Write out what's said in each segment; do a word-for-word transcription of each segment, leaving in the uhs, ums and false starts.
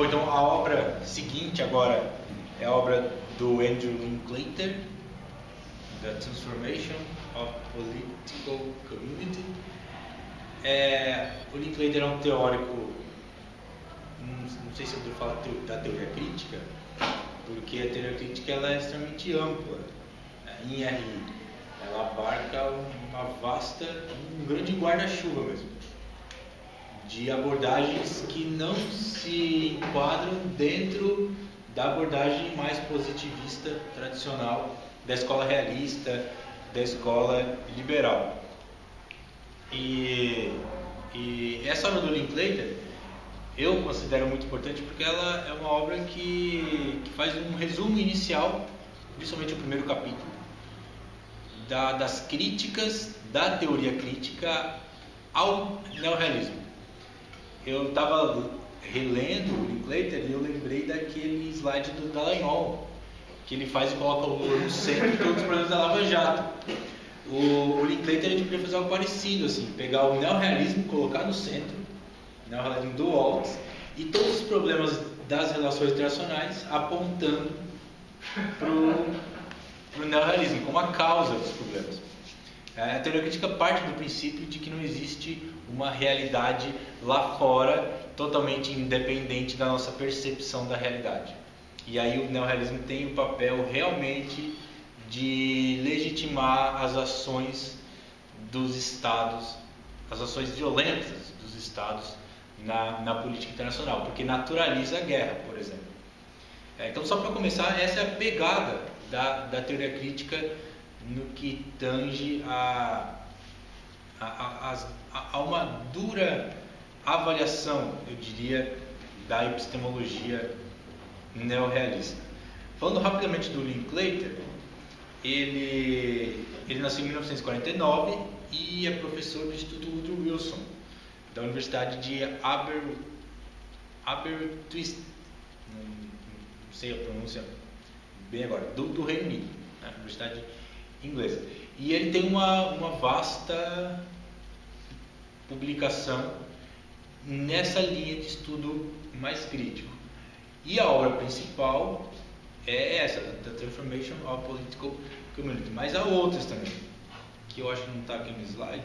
então a obra seguinte agora é a obra do Andrew Linklater, The Transformation of Political Community. É, o Linklater é um teórico, não, não sei se eu devo falar da teoria crítica, porque a teoria crítica ela é extremamente ampla, né, em R I. Ela abarca uma vasta, um grande guarda-chuva mesmo, de abordagens que não se enquadram dentro da abordagem mais positivista tradicional da escola realista, da escola liberal. E, e essa obra do Linklater eu considero muito importante porque ela é uma obra que, que faz um resumo inicial, principalmente o primeiro capítulo, da, das críticas da teoria crítica ao neorrealismo. Eu estava relendo o Linklater e eu lembrei daquele slide do Dallagnol, que ele faz e coloca o Lula no centro de todos os problemas da Lava Jato. O, o Linklater ele poderia fazer algo parecido, assim, pegar o neorrealismo, colocar no centro, o neorrealismo do Waltz, e todos os problemas das relações internacionais apontando para o neorrealismo como a causa dos problemas. A teoria crítica parte do princípio de que não existe uma realidade lá fora totalmente independente da nossa percepção da realidade. E aí o neorrealismo tem o papel realmente de legitimar as ações dos estados, as ações violentas dos estados na, na política internacional, porque naturaliza a guerra, por exemplo. É, então, só para começar, essa é a pegada da, da teoria crítica no que tange a, a, a, a, a uma dura avaliação, eu diria, da epistemologia neorrealista. Falando rapidamente do Linklater, ele, ele nasceu em mil novecentos e quarenta e nove e é professor do Instituto Woodrow Wilson, da Universidade de Aber, Aberystwyth, não, não sei a pronúncia bem agora, do, do Reino Unido, né, Universidade inglesa. E ele tem uma, uma vasta publicação nessa linha de estudo mais crítico. E a obra principal é essa, The Transformation of Political Community. Mas há outras também, que eu acho que não está aqui no slide.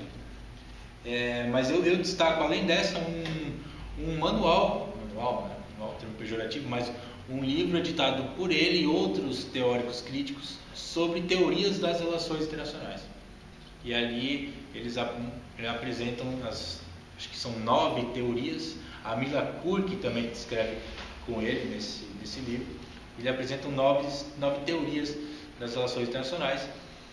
É, mas eu, eu destaco, além dessa, um, um manual, manual, né? Manual, termo pejorativo, mas um livro editado por ele e outros teóricos críticos sobre teorias das relações internacionais. E ali eles ap apresentam, as, acho que são nove teorias. A Mila Kursky também escreve com ele nesse, nesse livro. Ele apresenta nove, nove teorias das relações internacionais.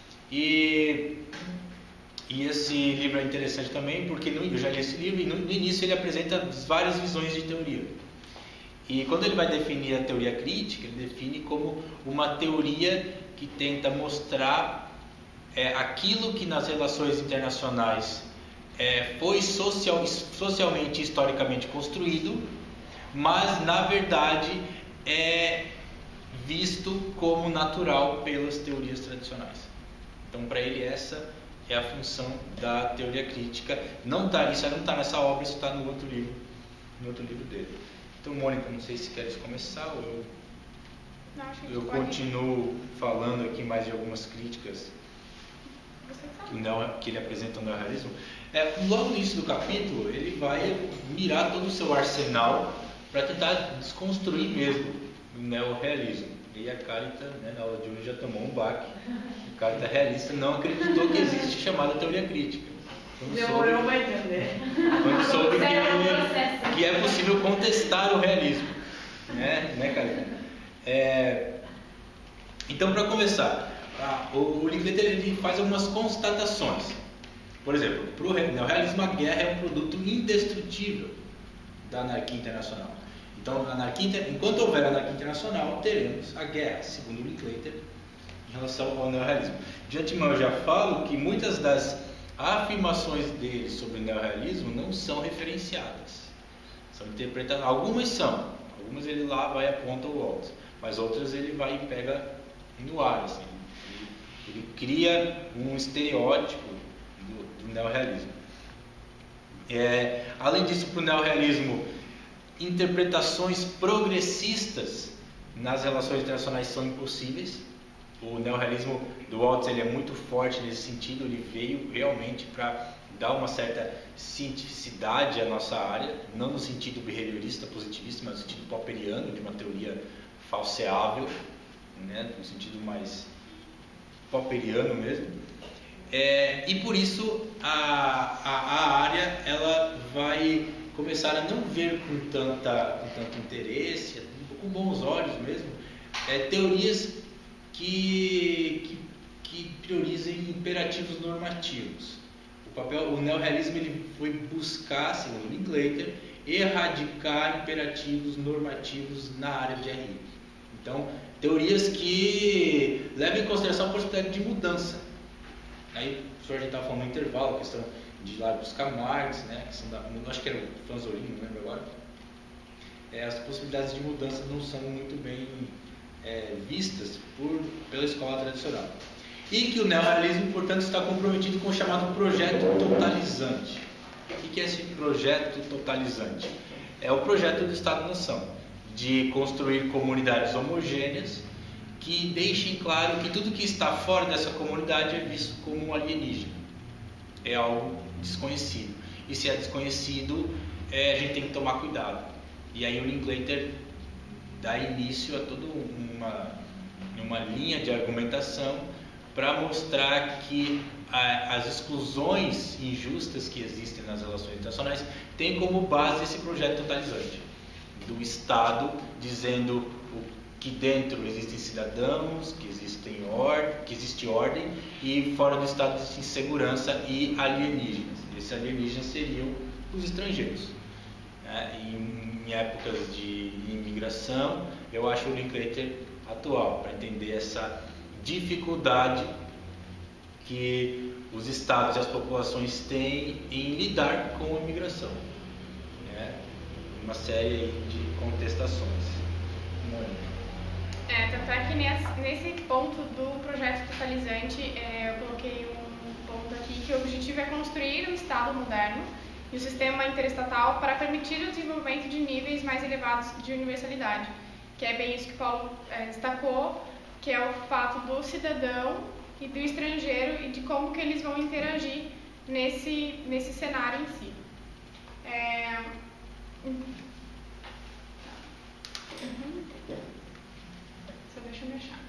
E, e esse livro é interessante também porque no, eu já li esse livro e no, no início ele apresenta várias visões de teoria. E quando ele vai definir a teoria crítica, ele define como uma teoria que tenta mostrar é, aquilo que nas relações internacionais é, foi social, socialmente e historicamente construído, mas na verdade é visto como natural pelas teorias tradicionais. Então, para ele, essa é a função da teoria crítica. Não tá, isso não está nessa obra, isso está no outro livro, no outro livro dele. Então, Mônica, não sei se queres começar ou eu, não, acho que eu pode... continuo falando aqui mais de algumas críticas que, não, que ele apresenta no neorrealismo. É, logo no início do capítulo, ele vai mirar todo o seu arsenal para tentar desconstruir mesmo o neorrealismo. E a Carita, né, na aula de hoje, já tomou um baque. A Carita realista não acreditou que existe chamada teoria crítica. Demorou para entender. Quando soube que, que é possível contestar o realismo. Né, né Carita? É, então, para começar, a, o, o Linklater ele faz algumas constatações. Por exemplo, para o neorrealismo, a guerra é um produto indestrutível da anarquia internacional. Então, anarquia, enquanto houver anarquia internacional, teremos a guerra, segundo o Linklater, em relação ao neorrealismo. De antemão, eu já falo que muitas das afirmações dele sobre o neorrealismo não são referenciadas. São interpretadas, algumas são, algumas ele lá vai e aponta o Waltz, mas outras ele vai e pega no ar, assim. Ele, ele cria um estereótipo do, do neorrealismo. É, além disso, para o neorrealismo, interpretações progressistas nas relações internacionais são impossíveis. O neorrealismo do Waltz ele é muito forte nesse sentido, ele veio realmente para dar uma certa cientificidade à nossa área, não no sentido behaviorista, positivista, mas no sentido popperiano, de uma teoria falseável, né, no sentido mais popperiano mesmo. É, e por isso a, a, a área ela vai começar a não ver com, tanta, com tanto interesse, com bons olhos mesmo, é, teorias que, que, que priorizem imperativos normativos. O papel, o neorrealismo ele foi buscar, segundo Linklater, erradicar imperativos normativos na área de R I. Então, teorias que levam em consideração a possibilidade de mudança. Aí, o senhor já estava falando no intervalo, a questão de ir lá buscar Marx, né, a questão da, acho que era o Fanzolini, não lembro agora. É, as possibilidades de mudança não são muito bem é, vistas por, pela escola tradicional. E que o neorrealismo, portanto, está comprometido com o chamado projeto totalizante. O que é esse projeto totalizante? É o projeto do Estado-nação, de construir comunidades homogêneas que deixem claro que tudo que está fora dessa comunidade é visto como um alienígena. É algo desconhecido. E se é desconhecido, é, a gente tem que tomar cuidado. E aí o Linklater dá início a toda uma, uma linha de argumentação para mostrar que a, as exclusões injustas que existem nas relações internacionais têm como base esse projeto totalizante do Estado, dizendo o, que dentro existem cidadãos, que, existem or, que existe ordem, e fora do Estado existe segurança e alienígenas. Esses alienígenas seriam os estrangeiros. Né? Em, em épocas de imigração, eu acho o Linklater atual, para entender essa dificuldade que os estados e as populações têm em lidar com a imigração, né? Uma série de contestações. É, tanto é que nesse, nesse ponto do projeto totalizante, é, eu coloquei um ponto aqui que o objetivo é construir um Estado moderno e o sistema interestatal para permitir o desenvolvimento de níveis mais elevados de universalidade, que é bem isso que Paulo é, destacou, que é o fato do cidadão e do estrangeiro e de como que eles vão interagir nesse, nesse cenário em si. É... Uhum. Só deixa eu me achar.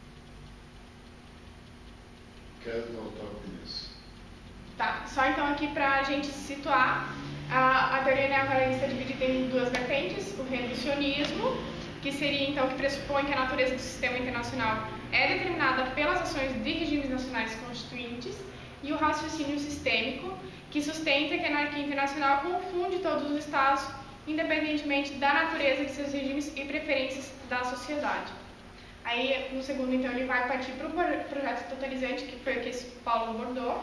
Quero voltar com isso. Tá, só então aqui para a gente situar, a, a teoria neorrealista é dividida em duas vertentes, o reducionismo, que seria então que pressupõe que a natureza do sistema internacional é determinada pelas ações de regimes nacionais constituintes, e o raciocínio sistêmico, que sustenta que a anarquia internacional confunde todos os estados, independentemente da natureza de seus regimes e preferências da sociedade. Aí, no segundo, então, ele vai partir para o projeto totalizante, que foi o que esse Paulo abordou.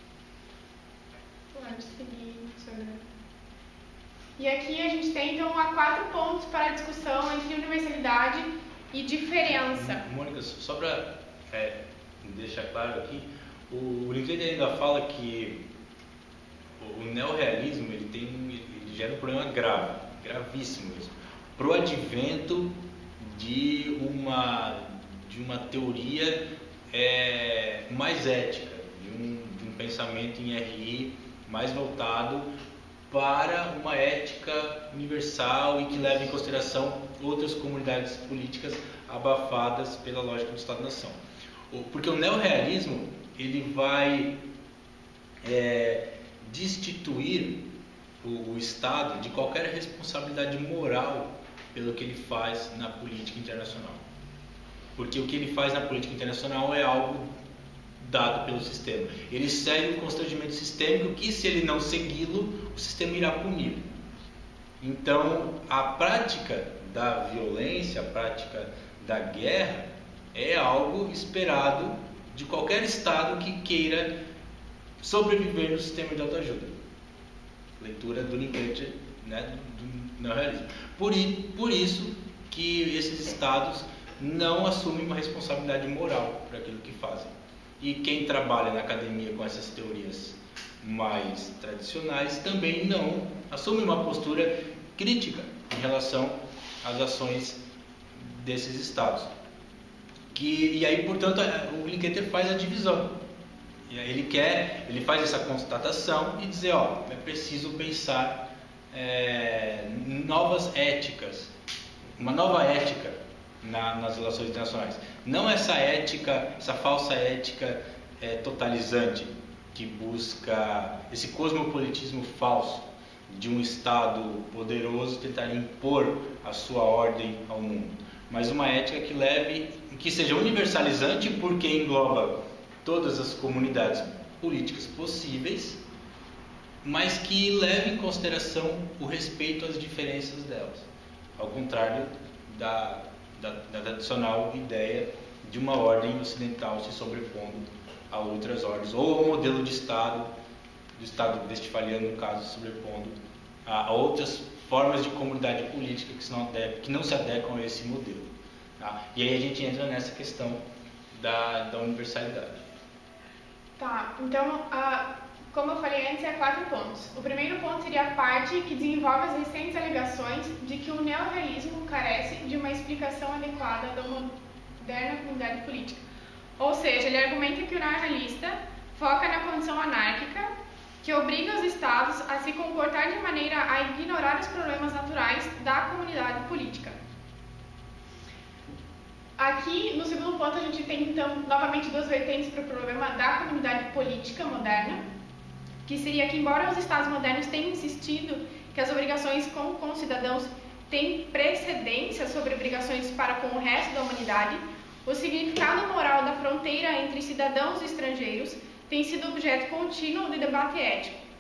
Pode seguir, sobre... E aqui a gente tem, então, há quatro pontos para a discussão entre universalidade e diferença. Mônica, só para é, deixar claro aqui, o Linklater ainda fala que o neorrealismo ele tem, ele gera um problema grave, gravíssimo mesmo, para o advento de uma, de uma teoria é, mais ética, de um, de um pensamento em R I mais voltado para uma ética universal e que leva em consideração outras comunidades políticas abafadas pela lógica do Estado-nação. Porque o neorrealismo ele vai é, destituir o, o Estado de qualquer responsabilidade moral pelo que ele faz na política internacional. Porque o que ele faz na política internacional é algo dado pelo sistema. Ele segue um constrangimento sistêmico que, se ele não segui-lo, o sistema irá puni-lo. Então, a prática da violência, a prática da guerra, é algo esperado de qualquer Estado que queira sobreviver no sistema de autoajuda. Leitura do Linklater, né, do neorrealismo. Por, por isso que esses Estados não assumem uma responsabilidade moral por aquilo que fazem. E quem trabalha na academia com essas teorias mais tradicionais também não assume uma postura crítica em relação às ações desses estados. Que, e aí, portanto, o Linkletter faz a divisão. E aí ele quer, ele faz essa constatação e dizer, ó, é preciso pensar é, novas éticas, uma nova ética na, nas relações internacionais. Não essa ética, essa falsa ética é, totalizante, que busca esse cosmopolitismo falso de um Estado poderoso tentar impor a sua ordem ao mundo, mas uma ética que leve, que seja universalizante, porque engloba todas as comunidades políticas possíveis, mas que leve em consideração o respeito às diferenças delas, ao contrário da, da, da tradicional ideia de uma ordem ocidental se sobrepondo a outras ordens, ou ao modelo de Estado, do Estado westphaliano, no caso, se sobrepondo a, a outras formas de comunidade política que, não, que não se adequam a esse modelo. Tá? E aí a gente entra nessa questão da, da universalidade. Tá, então, ah, como eu falei antes, é quatro pontos. O primeiro ponto seria a parte que desenvolve as recentes alegações de que o neorrealismo carece de uma explicação adequada da moderna comunidade política. Ou seja, ele argumenta que o neorrealista foca na condição anárquica, que obriga os estados a se comportar de maneira a ignorar os problemas naturais da comunidade política. Aqui, no segundo ponto, a gente tem, então, novamente duas vertentes para o problema da comunidade política moderna, que seria que, embora os estados modernos tenham insistido que as obrigações com, com os cidadãos têm precedência sobre obrigações para com o resto da humanidade, o significado moral da fronteira entre cidadãos e estrangeiros tem sido objeto contínuo de debate ético.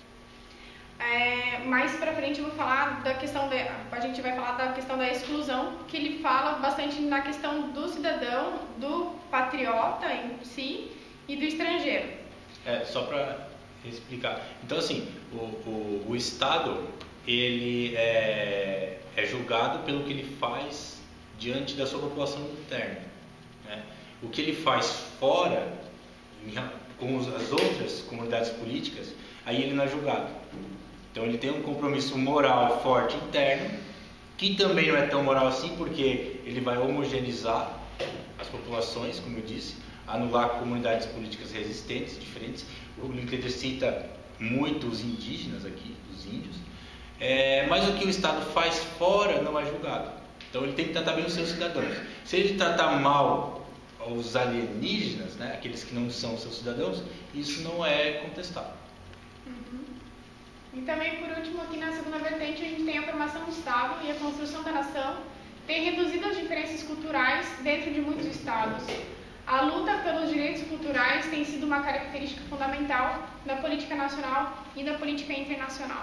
É, mais para frente eu vou falar da questão, de, a gente vai falar da questão da exclusão, que ele fala bastante na questão do cidadão, do patriota em si e do estrangeiro. É, só para explicar. Então, assim, o, o, o Estado, ele é, é julgado pelo que ele faz diante da sua população interna, né? O que ele faz fora, com as outras comunidades políticas, aí ele não é julgado. Então ele tem um compromisso moral forte interno, que também não é tão moral assim, porque ele vai homogeneizar as populações, como eu disse, anular comunidades políticas resistentes, diferentes. O Linkletter cita muito os indígenas aqui, os índios, é, mas o que o Estado faz fora não é julgado. Então ele tem que tratar bem os seus cidadãos. Se ele tratar mal os alienígenas, né, aqueles que não são seus cidadãos, isso não é contestado. Uhum. E também, por último, aqui na segunda vertente, a gente tem a formação do Estado e a construção da nação, tem reduzido as diferenças culturais dentro de muitos estados. A luta pelos direitos culturais tem sido uma característica fundamental da política nacional e da política internacional.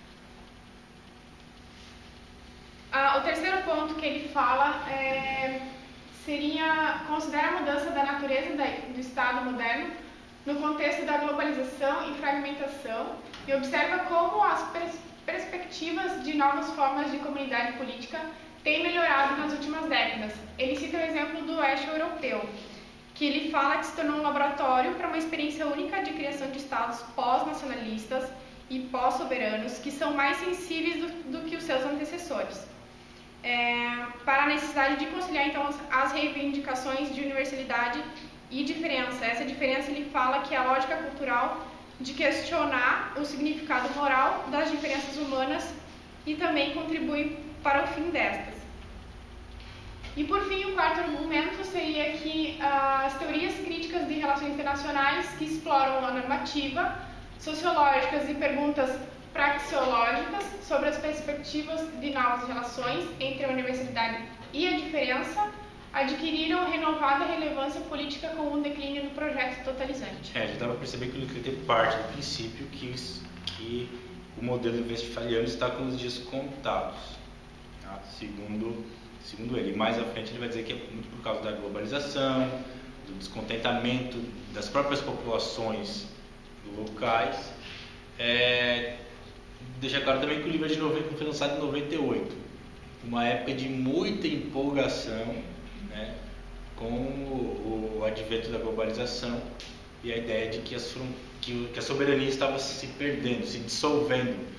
Ah, o terceiro ponto que ele fala é, seria, considera a mudança da natureza da, do Estado moderno no contexto da globalização e fragmentação e observa como as pers perspectivas de novas formas de comunidade política têm melhorado nas últimas décadas. Ele cita o exemplo do oeste europeu, que ele fala que se tornou um laboratório para uma experiência única de criação de estados pós-nacionalistas e pós-soberanos que são mais sensíveis do, do que os seus antecessores. É, para a necessidade de conciliar, então, as, as reivindicações de universalidade e diferença. Essa diferença ele fala que é a lógica cultural de questionar o significado moral das diferenças humanas e também contribui para o fim destas. E por fim, o quarto argumento seria que as teorias críticas de relações internacionais que exploram a normativa, sociológicas e perguntas praxeológicas sobre as perspectivas de novas relações entre a universalidade e a diferença adquiriram renovada relevância política com o declínio do projeto totalizante. É, já dá para perceber que o Linkletter parte do princípio que, que o modelo westphaliano está com os dias contados, tá? segundo, segundo ele. Mais à frente ele vai dizer que é muito por causa da globalização, do descontentamento das próprias populações locais. É, deixa claro também que o livro é de noventa, foi lançado em noventa e oito, uma época de muita empolgação, né, com o, o advento da globalização e a ideia de que, as, que, que a soberania estava se perdendo, se dissolvendo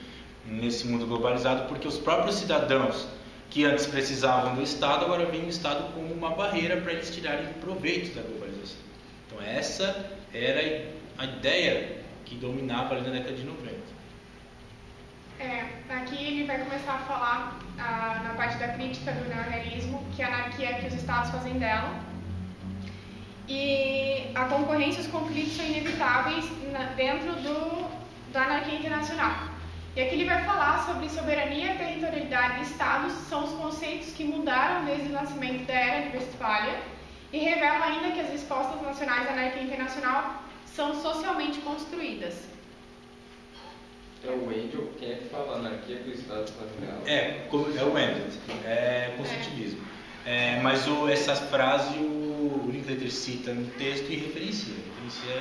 nesse mundo globalizado, porque os próprios cidadãos que antes precisavam do Estado, agora veem o Estado como uma barreira para eles tirarem proveito da globalização. Então essa era a ideia que dominava ali na década de noventa. É, aqui ele vai começar a falar ah, na parte da crítica do neorrealismo, que a anarquia que os Estados fazem dela. E a concorrência e os conflitos são inevitáveis na, dentro do, da anarquia internacional. E aqui ele vai falar sobre soberania, territorialidade e Estados, são os conceitos que mudaram desde o nascimento da Era de Westfália, e revela ainda que as respostas nacionais da anarquia internacional são socialmente construídas. É o Wendel, quem é que fala anarquia que o Estado faz dela? É, é o Wendel, é construtivismo. É, mas o, essa frase o, o Linklater cita no texto e referencia, referencia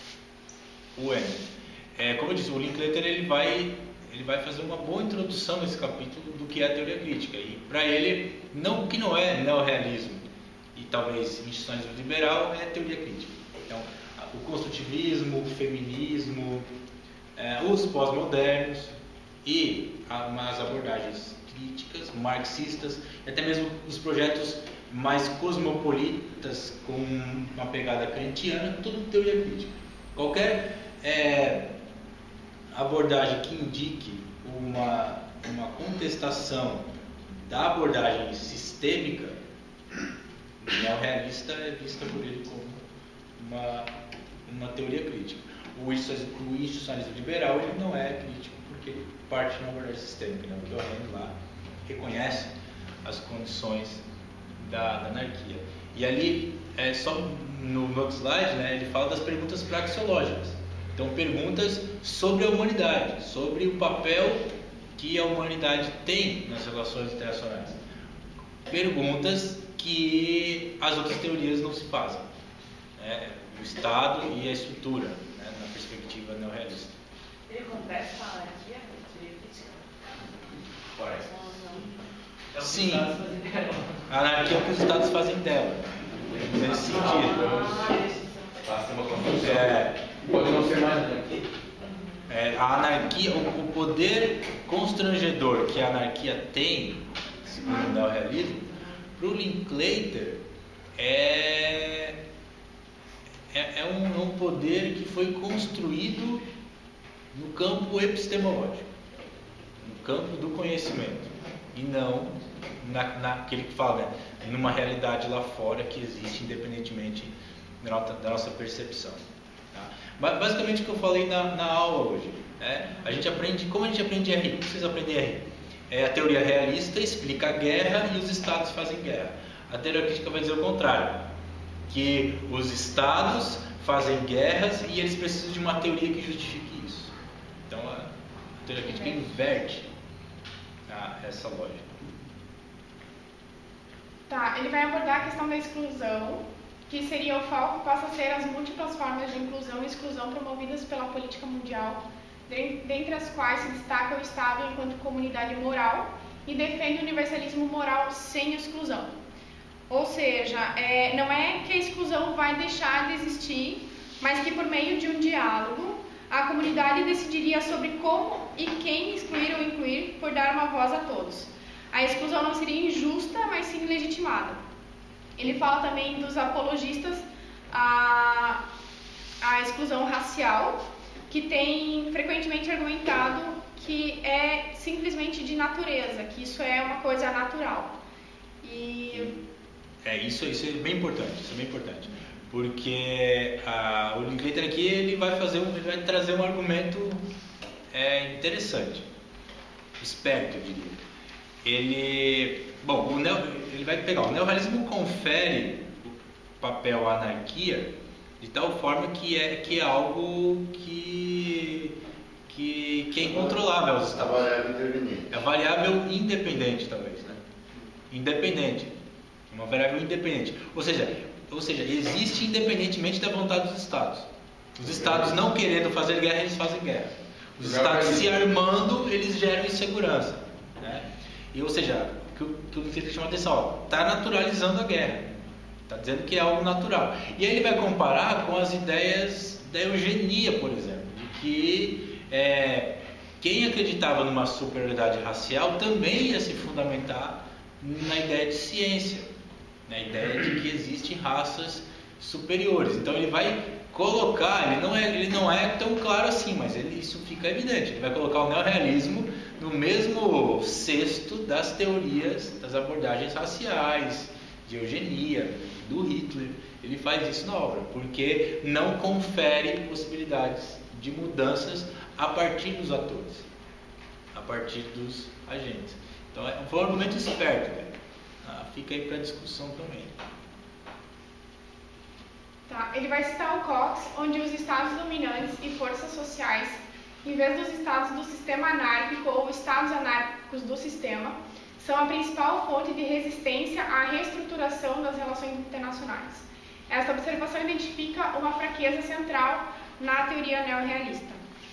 o Wendel. É, como eu disse, o Linklater ele vai, ele vai fazer uma boa introdução nesse capítulo do que é a teoria crítica. E para ele, não, o que não é neorrealismo e talvez institucionalismo liberal é teoria crítica. Então, o construtivismo, o feminismo, é, os pós-modernos e umas abordagens críticas, marxistas, e até mesmo os projetos mais cosmopolitas com uma pegada kantiana, tudo teoria crítica. Qualquer é, abordagem que indique uma, uma contestação da abordagem sistêmica neorrealista é vista por ele como uma, uma teoria crítica. O institucionalismo liberal ele não é crítico porque parte de uma abordagem sistêmica, né? O que o Rand lá reconhece as condições da, da anarquia. E ali, é, só no, no outro slide, né, ele fala das perguntas praxeológicas. Então, perguntas sobre a humanidade, sobre o papel que a humanidade tem nas relações internacionais. Perguntas que as outras teorias não se fazem. Né? O Estado e a estrutura, né, na perspectiva neorrealista. Ele contesta a anarquia, a teoria crítica? Parece. É Sim, a anarquia é o que os Estados fazem dela, nesse sentido. Passa uma confusão. É, Pode não ser mais anarquia. é, a anarquia, o, o poder constrangedor que a anarquia tem, segundo o neorrealismo, para o Linklater é, é, é, um, é um poder que foi construído no campo epistemológico, no campo do conhecimento, e não na, naquele que fala, né, numa realidade lá fora que existe independentemente da nossa, da nossa percepção. Tá? Basicamente o que eu falei na, na aula hoje, né? A gente aprende, como a gente aprende R I? Como vocês aprendem R I? É, a teoria realista explica a guerra e os estados fazem guerra. A teoria crítica vai dizer o contrário, que os estados fazem guerras e eles precisam de uma teoria que justifique isso. Então a teoria crítica inverte a, essa lógica. Tá, ele vai abordar a questão da exclusão, que seria o foco passa a ser as múltiplas formas de inclusão e exclusão promovidas pela política mundial, dentre as quais se destaca o Estado enquanto comunidade moral e defende o universalismo moral sem exclusão. Ou seja, é, não é que a exclusão vai deixar de existir, mas que por meio de um diálogo a comunidade decidiria sobre como e quem excluir ou incluir por dar uma voz a todos. A exclusão não seria injusta, mas sim legitimada. Ele fala também dos apologistas à, à exclusão racial, que tem frequentemente argumentado que é simplesmente de natureza, que isso é uma coisa natural. E... É, isso, isso é bem importante, isso é bem importante. Porque a, o Linklater aqui ele vai, fazer um, ele vai trazer um argumento é, interessante, esperto, eu diria. Ele, bom, o neo, ele vai pegar, o neorrealismo confere o papel à anarquia de tal forma que é, que é algo que, que, que é incontrolável aos Estados. A variável independente. É a variável independente, talvez, né? Independente. Uma variável independente. Ou seja, ou seja, existe independentemente da vontade dos Estados. Os Estados não querendo fazer guerra, eles fazem guerra. Os Estados se armando, eles geram insegurança. Né? E, ou seja, o que o, que o Linklater chama a atenção, está naturalizando a guerra. Está dizendo que é algo natural. E aí ele vai comparar com as ideias da eugenia, por exemplo, de que é, quem acreditava numa superioridade racial também ia se fundamentar na ideia de ciência, na ideia de que existem raças superiores. Então ele vai colocar, ele não é, ele não é tão claro assim, mas ele, isso fica evidente. Ele vai colocar o neorrealismo no mesmo cesto das teorias, das abordagens raciais, de eugenia, do Hitler. Ele faz isso na obra, porque não confere possibilidades de mudanças a partir dos atores, a partir dos agentes. Então foi um argumento esperto, né? Ah, fica aí para discussão também. Tá, ele vai citar o Cox, onde os estados dominantes e forças sociais, em vez dos estados do sistema anárquico ou estados anárquicos do sistema, são a principal fonte de resistência à reestruturação das relações internacionais. Esta observação identifica uma fraqueza central na teoria neorrealista.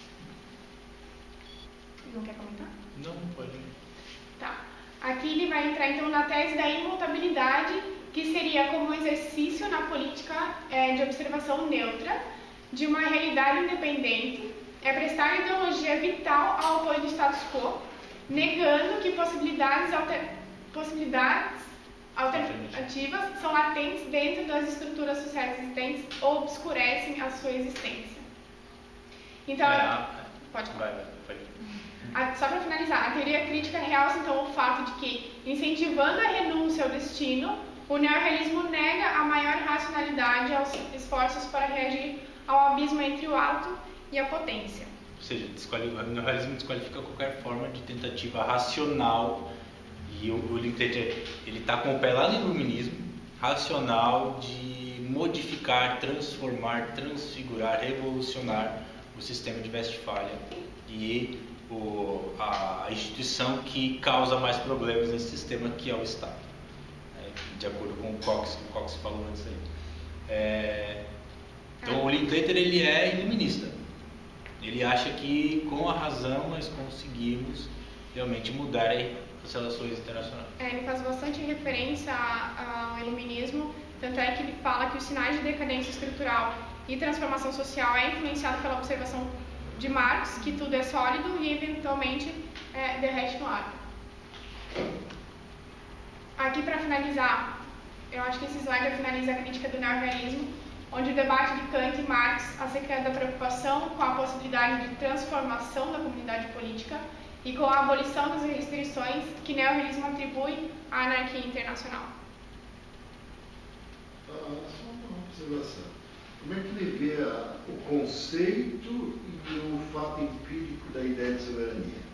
Não quer comentar? Não, pode. Tá. Aqui ele vai entrar então na tese da imutabilidade, que seria como um exercício na política é, de observação neutra de uma realidade independente, é prestar ideologia vital ao apoio do status quo, negando que possibilidades, alter, possibilidades alternativas são latentes dentro das estruturas sociais existentes ou obscurecem a sua existência. Então, é, pode falar. Vai, vai, pode. A, só para finalizar, a teoria crítica realça então o fato de que, incentivando a renúncia ao destino, o neorrealismo nega a maior racionalidade aos esforços para reagir ao abismo entre o alto e a potência. Ou seja, o neorrealismo desqualifica qualquer forma de tentativa racional, e o, o Linklater ele está com o pé lá no iluminismo, racional de modificar, transformar, transfigurar, revolucionar o sistema de Westfália e o, a instituição que causa mais problemas nesse sistema, que é o Estado, né? De acordo com o Cox, que o Cox falou antes aí. É, então o Linklater ele é iluminista. Ele acha que com a razão nós conseguimos realmente mudar as relações internacionais. É, ele faz bastante referência ao iluminismo, tanto é que ele fala que os sinais de decadência estrutural e transformação social é influenciado pela observação de Marx, que tudo é sólido e eventualmente é, derrete no ar. Aqui para finalizar, eu acho que esse slide finaliza a crítica do neorrealismo, onde o debate de Kant e Marx acerca da preocupação com a possibilidade de transformação da comunidade política e com a abolição das restrições que o neorrealismo atribui à anarquia internacional. Ah, só uma observação. Como é que ele vê a, o conceito e o fato empírico da ideia de soberania?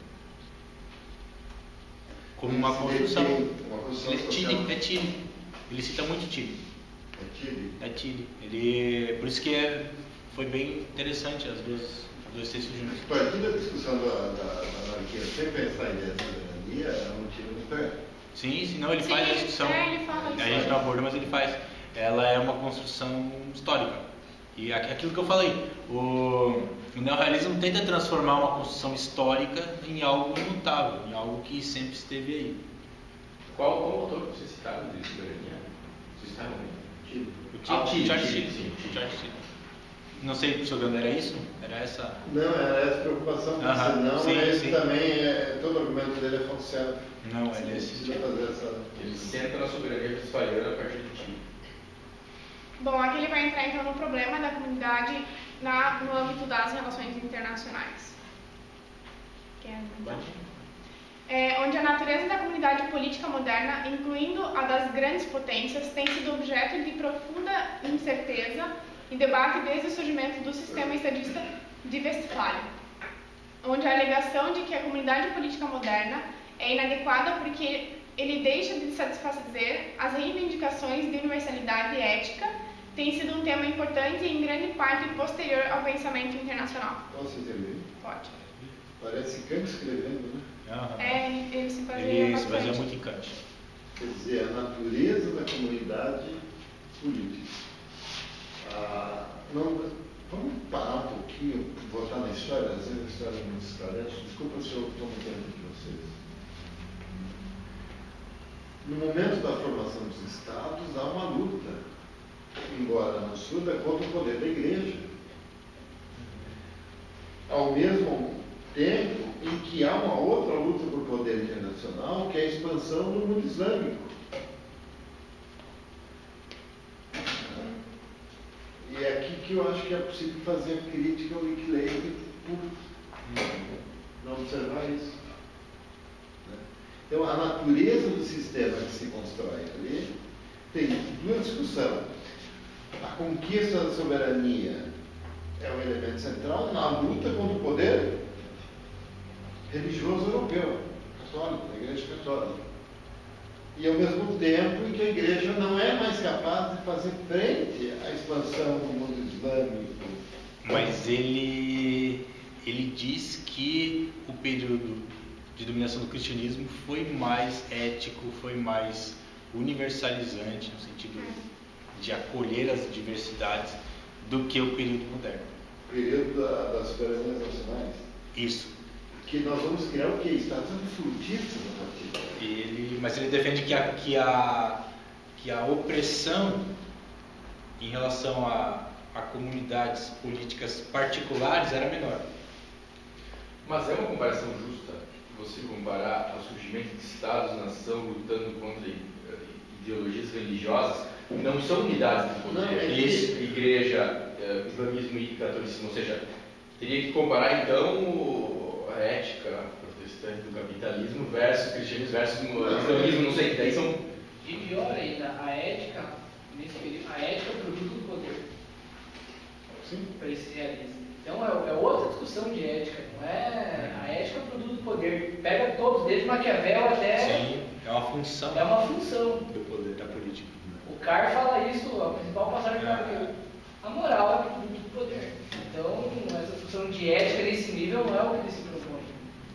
Como uma construção. Uma construção Ele é Tilly, é Tilly. Ele cita muito Tilly. É Tilly? É Tilly. Ele, por isso que é, foi bem interessante as duas, os dois textos juntos. Partindo da discussão da, da, da anarquia, sem pensar em ideia de soberania, é um tiro no pé. Sim, sim, não, ele Sim, faz a discussão. É, ele fala A gente não aborda, mas ele faz. Ela é uma construção histórica. E aquilo que eu falei, o, o neorrealismo tenta transformar uma construção histórica em algo imutável, em algo que sempre esteve aí. Qual, qual autor que vocês citaram de soberania? Vocês citaram? Tilly. O Tilly, Ah, Tilly, Charles Tilly, Tilly. sim, Tilly. Charles Tilly. Não sei, jogando era isso? Era essa? Não, era essa preocupação, porque Aham, senão sim, ele sim. também, é, todo o argumento dele é falseado. Não, é desse. Precisa fazer essa... Ele senta na soberania westfaliana a partir de ti. Bom, aqui ele vai entrar então no problema da comunidade na, no âmbito das relações internacionais. Quer comentar? É, onde a natureza da comunidade política moderna, incluindo a das grandes potências, tem sido objeto de profunda incerteza e debate desde o surgimento do sistema estadista de Westfália, onde a alegação de que a comunidade política moderna é inadequada porque ele deixa de satisfazer as reivindicações de universalidade ética tem sido um tema importante e em grande parte posterior ao pensamento internacional. Posso intervir? Pode. Parece Kant escrevendo, né? Aham. É, ele se baseia Ele se bastante. baseia muito em Kant. Quer dizer, a natureza da comunidade política. Ah, não, vamos parar um pouquinho, voltar na história, às vezes a história é muito esclarece. Desculpa se eu estou mudando de vocês. No momento da formação dos estados, há uma luta, embora não surda, contra o poder da igreja. Ao mesmo tempo, em que há uma outra luta por poder internacional, que é a expansão do mundo islâmico. E é aqui que eu acho que é possível fazer a crítica ao Wikileaks por não observar isso. Então, a natureza do sistema que se constrói ali tem duas discussões. A conquista da soberania é um elemento central na luta contra o poder religioso europeu, católico, da Igreja Católica. E ao mesmo tempo em que a Igreja não é mais capaz de fazer frente à expansão do mundo islâmico. Mas ele, ele diz que o período de dominação do cristianismo foi mais ético, foi mais universalizante, no sentido de acolher as diversidades, do que o período moderno. O período da, das soberanias nacionais. Isso. Que nós vamos criar o quê? Estados absolutistas a partir daí. Ele, mas ele defende que a, que a, que a opressão em relação a, a comunidades políticas particulares era menor. Mas é uma comparação justa você comparar o surgimento de Estados-nação lutando contra ideologias religiosas, que não são unidades de poder, Não, é isso, igreja, islamismo e catolicismo, ou seja, teria que comparar então a ética protestante do capitalismo versus cristianismo versus o islamismo, não sei, daí são... E pior ainda, a ética, nesse período, a ética é o produto do poder. Sim. Para esse realismo. Então é, é outra discussão de ética, não é? A ética é o produto do poder. Pega todos, desde Maquiavel até. Sim, é uma função. É uma função. Do poder, da política. O Carr fala isso, a principal passagem do Carr é a moral é o produto do poder. Então, essa discussão de ética nesse nível não é o que ele se propõe.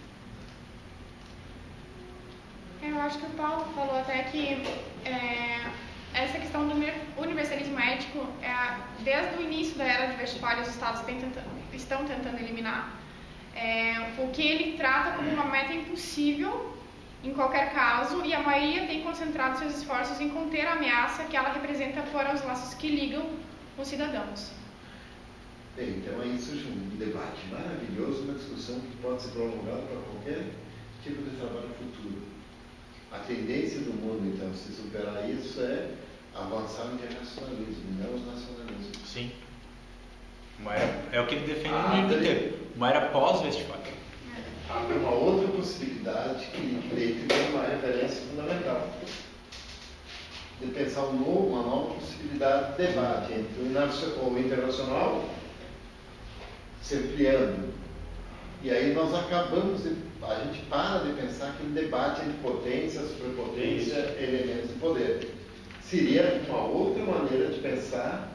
Eu acho que o Paulo falou até que é, essa questão do universalismo ético, é, desde o início da era de Westfália, os estados tentando, estão tentando eliminar, é, o que ele trata como uma meta impossível em qualquer caso, e a maioria tem concentrado seus esforços em conter a ameaça que ela representa fora os laços que ligam os cidadãos. Bem, então aí surge um debate maravilhoso, uma discussão que pode ser prolongada para qualquer tipo de trabalho futuro. A tendência do mundo, então, se superar isso, é avançar o internacionalismo, não os nacionalismos. Sim. Uma era, é o que ele defende Ah, no livro daí- inteiro. Uma era pós-Westfália. Abre uma outra possibilidade que Leite tem uma referência fundamental. De pensar um novo, uma nova possibilidade de debate entre o nacio- o internacional se ampliando. E aí nós acabamos, de, a gente para de pensar aquele debate entre potência, superpotência, elementos de poder. Seria uma outra maneira de pensar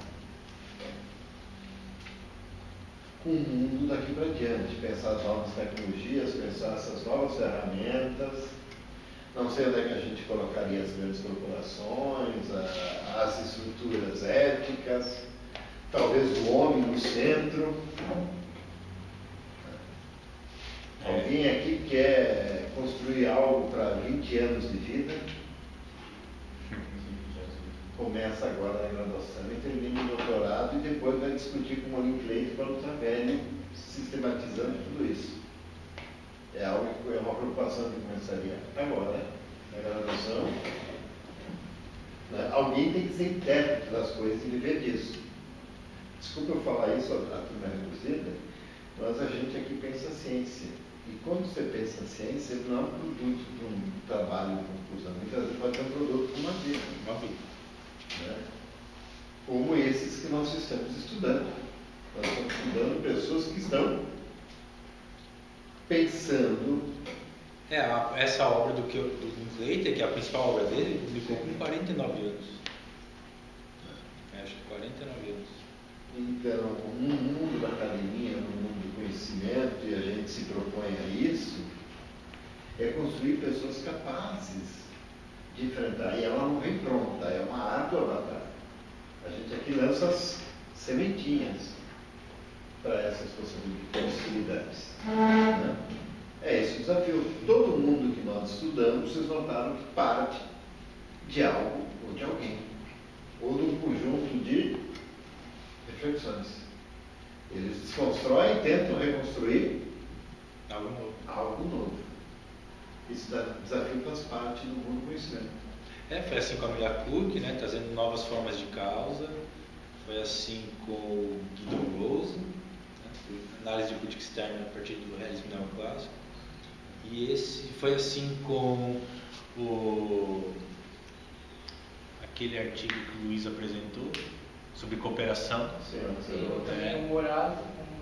com o mundo daqui para diante, pensar as novas tecnologias, pensar essas novas ferramentas. Não sei onde é que a gente colocaria as grandes corporações, a, as estruturas éticas, talvez o homem no centro. Alguém aqui quer construir algo para vinte anos de vida? Começa agora a graduação e termina o doutorado e depois vai discutir com o Linklater para o Ultravelho, sistematizando tudo isso. É algo que é uma preocupação que começaria agora, na graduação. Né? Alguém tem que ser intérprete das coisas e viver disso. Desculpa eu falar isso, a turma é reduzida, mas a gente aqui pensa ciência. E quando você pensa ciência, não é um produto para um trabalho de conclusão. Muitas vezes pode ser um produto para uma vida. Uma vida. Né? Como esses que nós estamos estudando. Nós estamos estudando pessoas que estão pensando. É, a, essa obra do, que, do Linklater, que é a principal obra dele, ele publicou com quarenta e nove anos. É, acho que quarenta e nove anos. Então, no mundo da academia, no mundo do conhecimento, e a gente se propõe a isso, é construir pessoas capazes de enfrentar. E ela não vem pronta, é uma árdua batalha. A gente aqui lança as sementinhas para essas possibilidades. Né? É esse o desafio. Todo mundo que nós estudamos, vocês notaram que parte de algo ou de alguém, ou de um conjunto de reflexões. Eles desconstroem e tentam reconstruir algo novo. Algo novo. Esse desafio faz parte do mundo do conhecimento. É, foi assim com a Miller Cook, né, trazendo novas formas de causa. Foi assim com o Guido Rose, né, análise de política externa a partir do realismo neoclássico. E esse foi assim com o, aquele artigo que o Luiz apresentou sobre cooperação. Sim, Sim, ou também É. o Morado,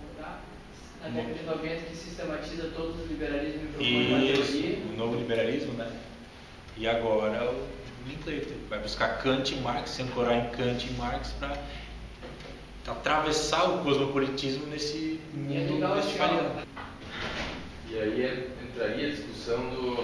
na década de noventa, que sistematiza todos os liberalismos e propõe uma Isso, teoria. o novo liberalismo, né? E agora o Linklater vai buscar Kant e Marx, se ancorar em Kant e Marx para atravessar o cosmopolitismo nesse E é mundo legal assim, westphaliano. E aí é- entraria a discussão do.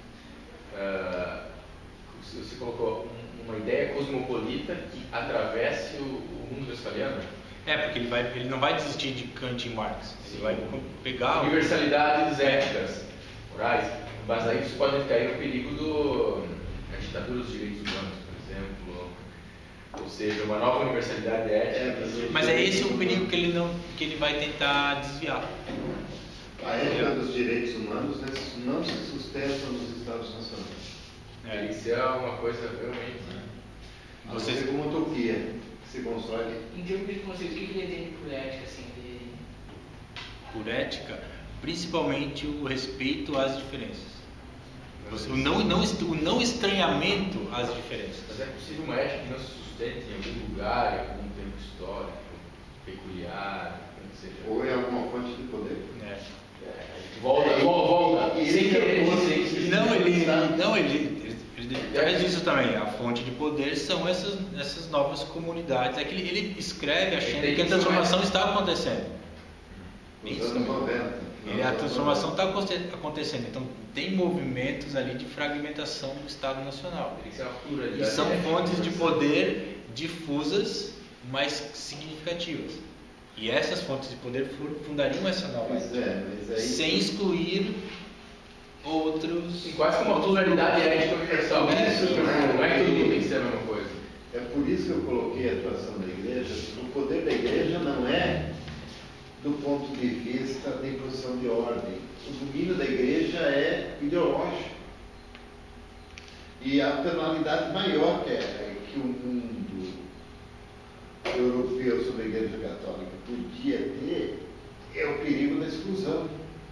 ah, você colocou um- uma ideia cosmopolita que atravesse o, o mundo westphaliano? É, porque ele, vai, ele não vai desistir de Kant e Marx, ele vai pegar o... Universalidades éticas, morais. Mas aí você pode cair no perigo do, da ditadura dos direitos humanos, por exemplo. Ou seja, uma nova universalidade ética. Mas é esse o perigo que ele, não, que ele vai tentar desviar. A ética dos direitos humanos não se sustenta nos Estados nacionais. É, Isso é uma coisa realmente. A não ser como utopia que se constrói. Em termos de conceito, o que ele entende por ética, assim, de... por ética, principalmente o respeito às diferenças. O não, não, o não estranhamento às diferenças. Mas é possível uma ética que não se sustente em algum lugar, em algum tempo histórico, peculiar, que seja. Ou em alguma fonte de poder. É. Volta, É, volta, volta. e- Sem e- querer e- dizer e- isso. Não, ele, não ele, ele, ele traz isso também. A fonte de poder são essas, essas novas comunidades. É que ele, ele escreve achando Ele que a tem transformação está acontecendo. Nos Isso anos também. noventa. Ele, a transformação está acontecendo. Então, tem movimentos ali de fragmentação do Estado Nacional. Tem que ser uma pluralidade E são ética. fontes de poder difusas, mas significativas. E essas fontes de poder fundariam essa nova Pois é, mas aí. sem excluir outros. Sim, quase como uma pluralidade ética universal. É, Isso, isso, né? Não é que todo mundo é. tem que ser a mesma coisa. É por isso que eu coloquei a atuação da igreja. O poder da igreja não é do ponto de vista da imposição de ordem. O domínio da igreja é ideológico. E a penalidade maior que, é, que o mundo europeu sobre a igreja católica podia ter é o perigo da exclusão.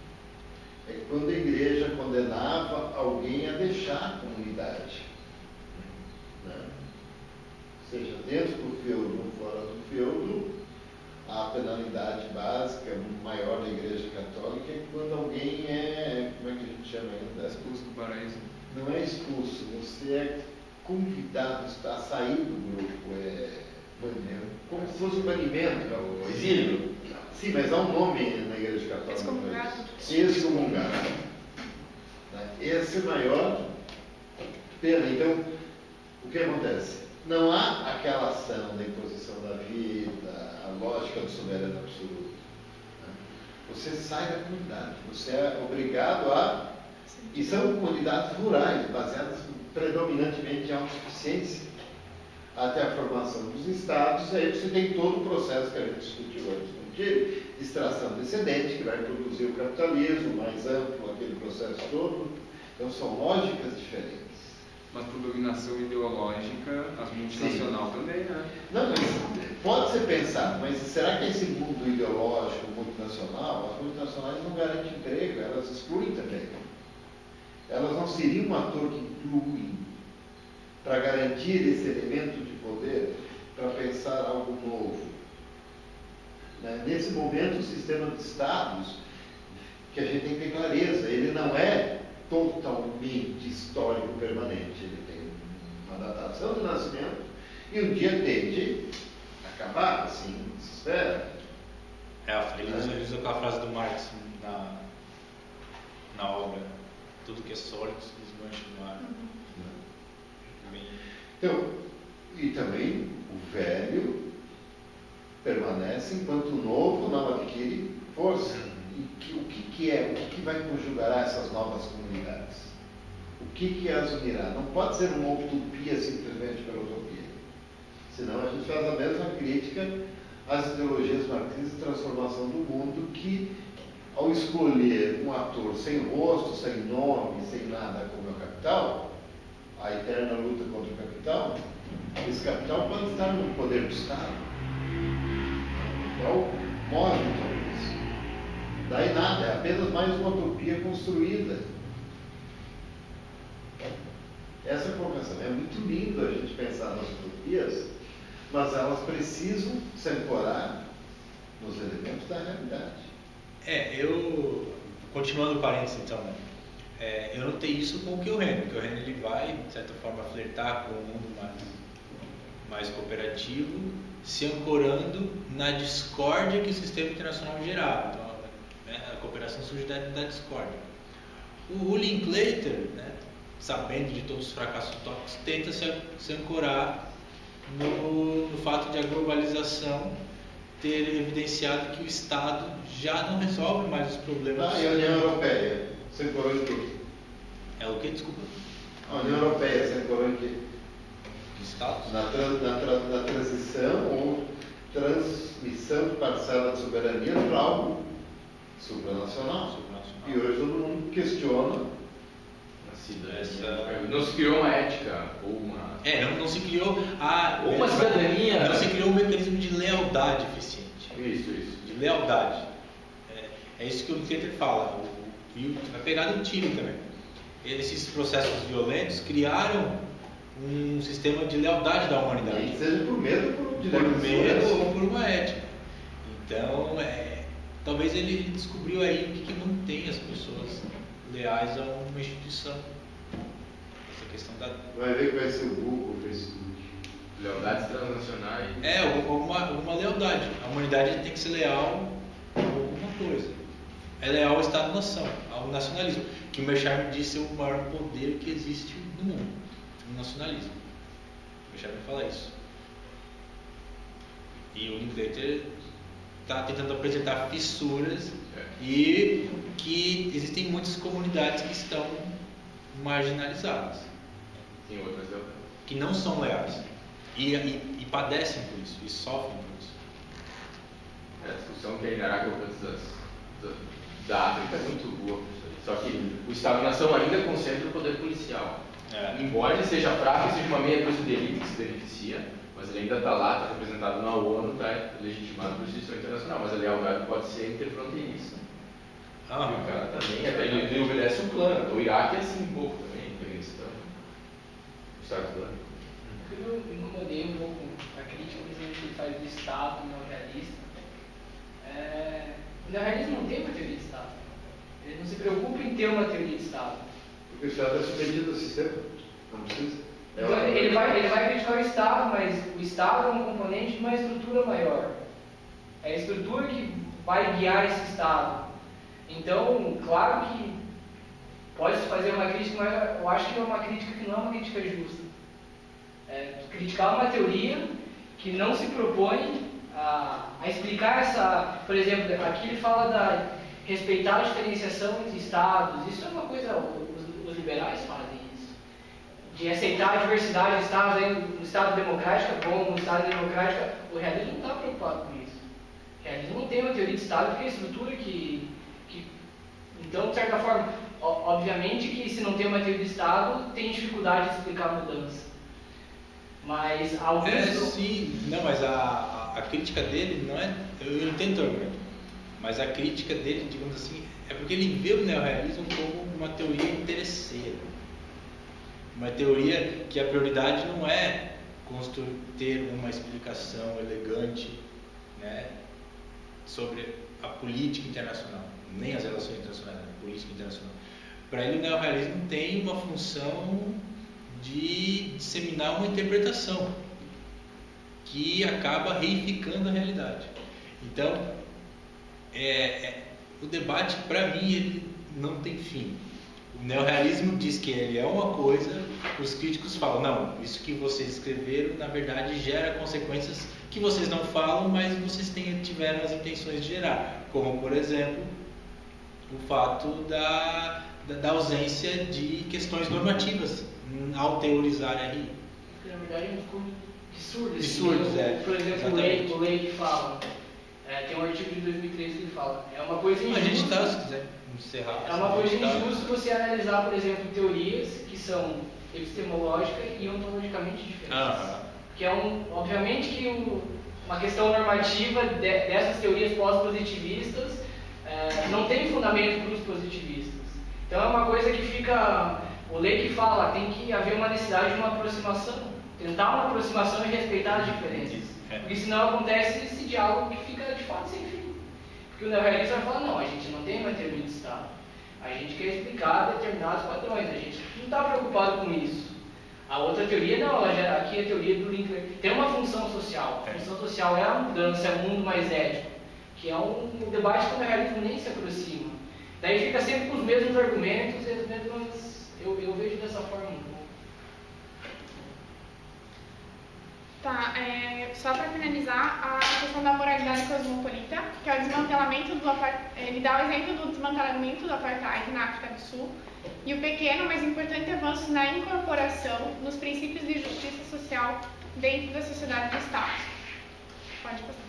É quando a igreja condenava alguém a deixar a comunidade. Né? Seja dentro do feudo ou fora do feudo, a penalidade básica maior da igreja católica é quando alguém é, como é que a gente chama ainda? Expulso do paraíso. Não é expulso, você é convidado a sair do grupo, é banimento, como se fosse um banimento, o exílio. Sim, mas há um nome na igreja católica. Excomungado. Excomungado. Né? Esse é o maior pena. Então, o que acontece? Não há aquela ação da imposição da vida, a lógica do soberano absoluto. Né? Você sai da comunidade, você é obrigado a... E são comunidades rurais, baseadas predominantemente em autossuficiência, até a formação dos estados. Aí você tem todo o processo que a gente discutiu antes, de extração de excedente, que vai produzir o capitalismo mais amplo, aquele processo todo. Então são lógicas diferentes. Mas por dominação ideológica, as multinacionais também, né? Não, mas pode ser pensado, mas será que esse mundo ideológico multinacional, as multinacionais não garantem emprego, elas excluem também. Elas não seriam um ator que inclui para garantir esse elemento de poder, para pensar algo novo. Né? Nesse momento, o sistema de estados, que a gente tem que ter clareza, ele não é totalmente histórico permanente. Ele tem uma datação do nascimento e um dia tende a acabar, assim, se espera. É, ele usa, ele usa aquela frase do Marx na, na obra: tudo que é sólido se desmancha no ar. Bem... Então, e também o velho permanece enquanto o novo não adquire força. E que, o que, que é? O que, que vai conjugar essas novas comunidades? O que, que as unirá? Não pode ser uma utopia simplesmente pela utopia. Senão a gente faz a mesma crítica às ideologias marxistas de transformação do mundo que ao escolher um ator sem rosto, sem nome, sem nada como é o capital, a eterna luta contra o capital, esse capital pode estar no poder do Estado. Então, morre então isso. Daí nada, é apenas mais uma utopia construída. Essa é a colocação. É muito lindo a gente pensar nas utopias, mas elas precisam se ancorar nos elementos da realidade. É, eu, continuando o parênteses então, né? É, eu notei isso com o Keohane. O Keohane ele vai, de certa forma, flertar com um mundo mais, mais cooperativo, se ancorando na discórdia que o sistema internacional gerava. Então, né, a cooperação surge da, da discórdia. O, o Linklater, né, sabendo de todos os fracassos tópicos, tenta se, se ancorar no, no fato de a globalização ter evidenciado que o Estado já não resolve mais os problemas. Ah, e a União Europeia se ancorou em quê? É o que? Desculpa. A União Europeia se ancorou em quê? Estados? Na, trans, na, tra, na transição ou transmissão de parcela de soberania para algo supranacional. Supranacional. E hoje todo mundo questiona. Essa... Não se criou uma ética ou uma... É, não, não se criou a... Ou uma cidadania... Não se criou um mecanismo de lealdade eficiente. Isso, isso. De lealdade. É, é isso que o Linklater fala. O, e vai pegar no tiro também. Esses processos violentos criaram um sistema de lealdade da humanidade. E seja por medo ou por direito. Por medo ou por uma ética. Então, é, talvez ele descobriu aí o que, que mantém as pessoas leais a uma instituição. Essa questão da... Vai ver que vai ser o Google, o Facebook. Lealdades transnacionais. É, uma, uma lealdade. A humanidade tem que ser leal a alguma coisa. É leal ao Estado-nação, ao nacionalismo. Que o Mechaim disse é o maior poder que existe no mundo. O nacionalismo. O Mechaim fala isso. E o Linklater está tentando apresentar fissuras É. e que existem muitas comunidades que estão marginalizadas, Tem outras lealdades. que não são leais e, e, e padecem por isso, e sofrem por isso. É, a discussão que a Inaraca das, da, da África é muito boa. Só que o Estado-nação ainda concentra o poder policial. É. Embora ele seja fraco e seja uma meia coisa de elite que se beneficia, mas ele ainda está lá, está representado na ONU, está legitimado por justiça internacional. Mas a lealdade pode ser interfronteiriça. Ah, E o cara também, ele, ele obedece o plano. O Iraque é assim um pouco também, em Afeganistão. O Estado plano. Eu me incomodei um pouco a crítica que ele faz do Estado neorrealista. É, o neorrealismo não tem uma teoria de Estado. Ele não se preocupa em ter uma teoria de Estado. Porque o Estado é submetido ao sistema. Não precisa. É Então, uma- ele, vai, ele vai criticar o Estado, mas o Estado é um componente de uma estrutura maior. É a estrutura que vai guiar esse Estado. Então, claro que pode-se fazer uma crítica, mas eu acho que é uma crítica que não é uma crítica justa. É criticar uma teoria que não se propõe a, a explicar essa... Por exemplo, aqui ele fala da respeitar a diferenciação entre Estados. Isso é uma coisa... Os, os liberais fazem isso. De aceitar a diversidade de Estados. Aí, no Estado democrático é bom, no Estado democrático... O realismo não está preocupado com isso. O realismo não tem uma teoria de Estado porque é a estrutura que... que então, de certa forma, ó, obviamente que se não tem uma teoria de Estado, tem dificuldade de explicar a mudança. Mas alguns... É, sim. Não, mas a, a, a crítica dele não é... Eu, eu entendo o teu argumento. Mas a crítica dele, digamos assim, é porque ele vê o neorrealismo como uma teoria interesseira. Uma teoria que a prioridade não é construir, ter uma explicação elegante, né, sobre a política internacional, nem as relações internacionais, a política internacional. Para ele, o neorrealismo tem uma função de disseminar uma interpretação que acaba reificando a realidade. Então, é, é, o debate, para mim, ele não tem fim. O neorrealismo diz que ele é uma coisa, os críticos falam, não, isso que vocês escreveram, na verdade, gera consequências que vocês não falam, mas vocês têm, tiveram as intenções de gerar. Como, por exemplo, o fato da, da, da ausência de questões normativas ao teorizar a R I. Na verdade, é um discurso de surdos. De surdos, é. Por exemplo, o Exatamente. Lei, o Lei que fala É, tem um artigo de dois mil e treze que ele fala. É uma coisa injusta. A gente está, se quiser encerrar. É uma coisa tá... injusta você analisar, por exemplo, teorias que são epistemológica e ontologicamente diferentes. Ah, Que é um, obviamente que o, uma questão normativa de, dessas teorias pós-positivistas é, não tem fundamento para os positivistas. Então é uma coisa que fica, o Lei que fala, tem que haver uma necessidade de uma aproximação, tentar uma aproximação e respeitar as diferenças. Porque senão acontece esse diálogo que fica de fato sem fim. Porque o neorrealismo vai falar, não, a gente não tem uma teoria de Estado. A gente quer explicar determinados padrões, a gente não está preocupado com isso. A outra teoria, não, ela já, aqui é a teoria do Linkler. Tem uma função social. A função social é a mudança, é um mundo mais ético. Que é um, um debate que o neorrealismo nem se aproxima. Daí fica sempre com os mesmos argumentos e as mesmas... Eu, eu vejo dessa forma um pouco. Tá, é, só para finalizar, a questão da moralidade cosmopolita, que é o desmantelamento do apartheid. Ele dá o exemplo do desmantelamento do apartheid na África do Sul e o pequeno, mas importante avanço na incorporação nos princípios de justiça social dentro da sociedade do Estado. Pode passar.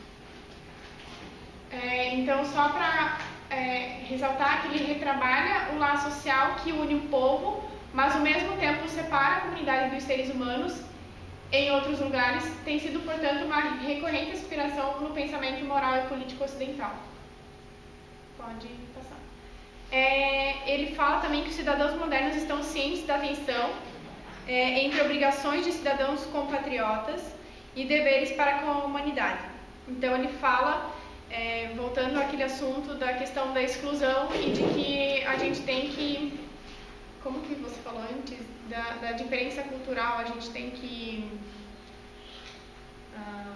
É, então, só para é, ressaltar que ele retrabalha o laço social que une o povo, mas ao mesmo tempo separa a comunidade dos seres humanos em outros lugares, tem sido, portanto, uma recorrente inspiração no pensamento moral e político ocidental. Pode passar. É, ele fala também que os cidadãos modernos estão cientes da tensão é, entre obrigações de cidadãos compatriotas e deveres para com a humanidade. Então, ele fala, é, voltando àquele assunto da questão da exclusão e de que a gente tem que... Como que você falou antes? Da, da diferença cultural, a gente tem que ah,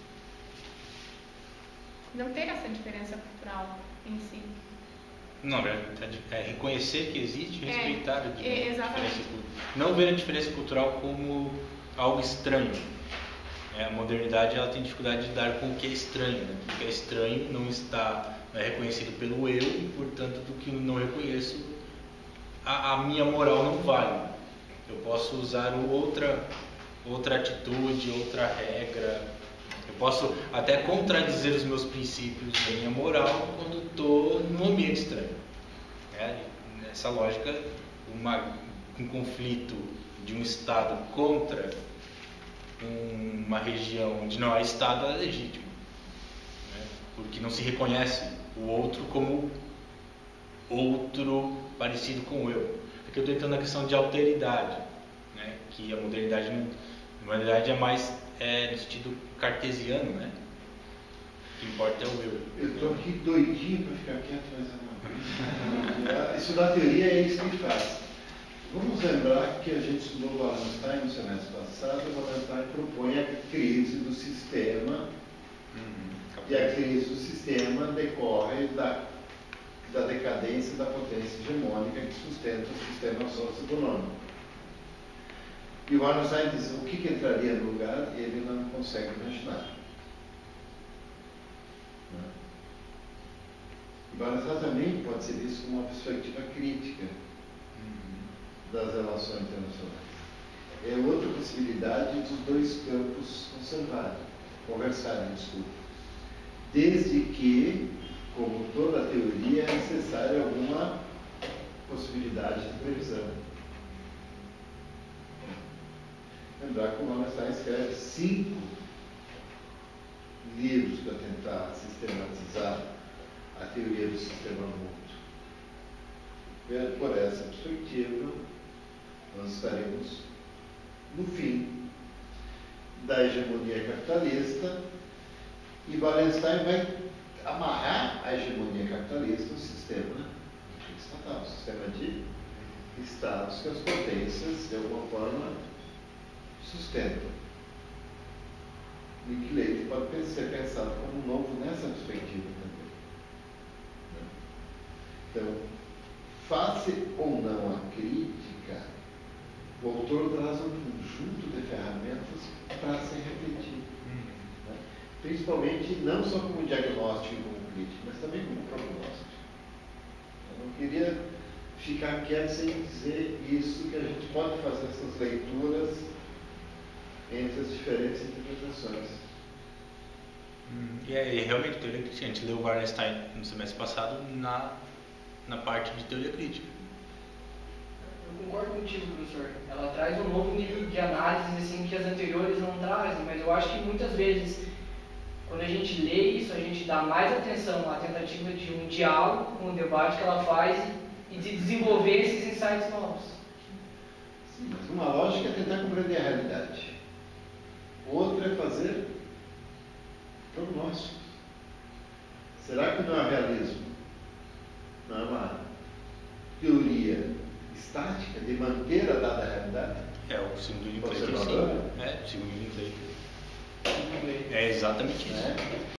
não ter essa diferença cultural em si. Não, é reconhecer que existe e respeitar é, a é, diferença cultural. Não ver a diferença cultural como algo estranho. É, a modernidade ela tem dificuldade de lidar com o que é estranho. Né? O que é estranho não está é, reconhecido pelo eu e, portanto, do que não reconheço, a, a minha moral não vale. Eu posso usar outra, outra atitude, outra regra. Eu posso até contradizer os meus princípios da minha moral quando estou num ambiente estranho. É, nessa lógica, uma, um conflito de um Estado contra uma região onde não há Estado é legítimo. Né? Porque não se reconhece o outro como outro parecido com o eu. Aqui eu estou entrando na questão de alteridade, né? Que a modernidade, não, a modernidade é mais é, no sentido cartesiano, né? O que importa é o eu. Eu estou aqui doidinho para ficar quieto, mas é uma... Isso da teoria é isso que faz. Vamos lembrar que a gente estudou o Wallenstein no semestre passado. O Wallenstein propõe a crise do sistema, uhum. E a crise do sistema decorre da da decadência da potência hegemônica que sustenta o sistema socioeconômico. E o Wallenstein diz o que, que entraria no lugar, ele não consegue imaginar. O Wallenstein também pode ser visto como uma perspectiva crítica das relações internacionais. É outra possibilidade dos dois campos conservarem, conversarem, desculpa. Desde que, como toda teoria, é necessária alguma possibilidade de previsão. Lembrar que o Wallenstein escreve cinco livros para tentar sistematizar a teoria do sistema mútuo. Por essa perspectiva, nós estaremos no fim da hegemonia capitalista e Wallenstein vai amarrar a hegemonia capitalista no sistema estatal, no sistema de estados que as potências, de alguma forma, sustentam. E que Leite pode ser pensado como novo nessa perspectiva também. Então, face ou não a crítica, o autor traz um conjunto de ferramentas para se refletir. Né? Principalmente, não só como diagnóstico e como crítica, mas também como prognóstico. Eu não queria ficar quieto sem dizer isso, que a gente pode fazer essas leituras entre as diferentes interpretações. E é, e realmente, teoria crítica, a gente leu o Wallerstein no semestre passado na, na parte de teoria crítica. Eu concordo contigo, professor. Ela traz um novo nível de análise assim, que as anteriores não trazem, mas eu acho que muitas vezes, quando a gente lê isso, a gente dá mais atenção à tentativa de um diálogo, um debate que ela faz e de desenvolver esses insights novos. Sim, mas uma lógica é tentar compreender a realidade. Outra é fazer prognósticos. Será que não é realismo? Não é uma teoria estática de manter a dada realidade? É, o segundo Linklater, Observador? sim. É, o segundo Linklater. É exatamente isso. É.